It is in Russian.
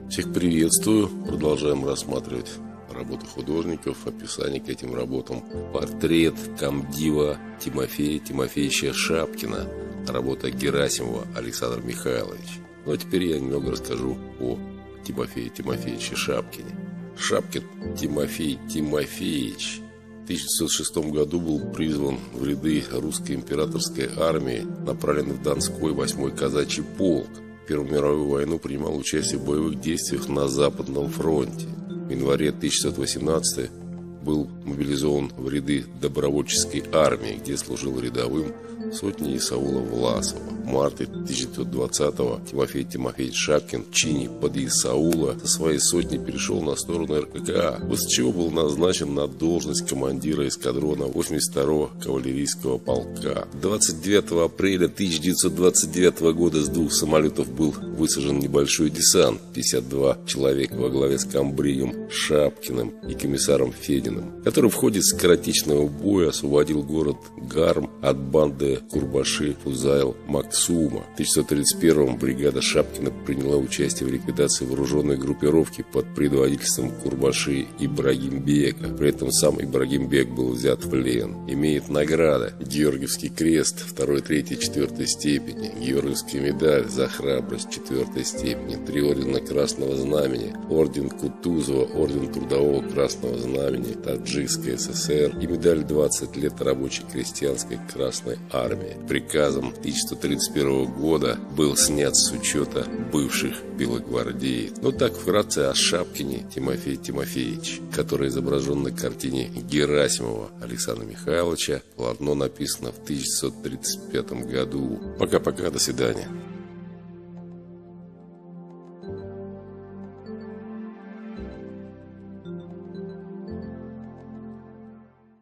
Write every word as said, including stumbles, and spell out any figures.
Всех приветствую. Продолжаем рассматривать работы художников, описание к этим работам. Портрет комдива Тимофея Тимофеевича Шапкина. Работа Герасимова Александра Михайловича. Ну а теперь я немного расскажу о Тимофее Тимофеевиче Шапкине. Шапкин Тимофей Тимофеевич в тысяча девятьсот шестом году был призван в ряды русской императорской армии, направленный в Донской восьмой казачий полк. В Первую мировую войну принимал участие в боевых действиях на Западном фронте. В январе тысяча девятьсот восемнадцатого был мобилизован в ряды добровольческой армии, где служил рядовым в сотне Исаула Власова. В марте тысяча девятьсот двадцатого Тимофей Тимофеевич Шапкин в чине под Исаула со своей сотни перешел на сторону эр ка ка а, после чего был назначен на должность командира эскадрона восемьдесят второго кавалерийского полка. двадцать девятого апреля тысяча девятьсот двадцать девятого года с двух самолетов был высажен небольшой десант, пятьдесят два человека во главе с комбригом Шапкиным и комиссаром Фединым, который в ходе скоротечного боя освободил город Гарм от банды Курбаши Фузайл Максума. В тысяча девятьсот тридцать первом бригада Шапкина приняла участие в ликвидации вооруженной группировки под предводительством Курбаши Ибрагимбека. При этом сам Ибрагимбек был взят в плен. Имеет награды: Георгиевский крест второй, третьей, четвёртой степени, Георгиевская медаль за храбрость четвёртой степени, три ордена Красного Знамени, орден Кутузова, орден Трудового Красного Знамени Таджикской эс эс эр и медаль двадцать лет рабочей крестьянской Красной Армии. Приказом тысяча девятьсот тридцать первого года был снят с учета бывших белогвардеев. Но так вкратце о Шапкине Тимофее Тимофеевиче, который изображен на картине Герасимова Александра Михайловича. Полотно написано в тысяча девятьсот тридцать пятом году. Пока-пока, до свидания.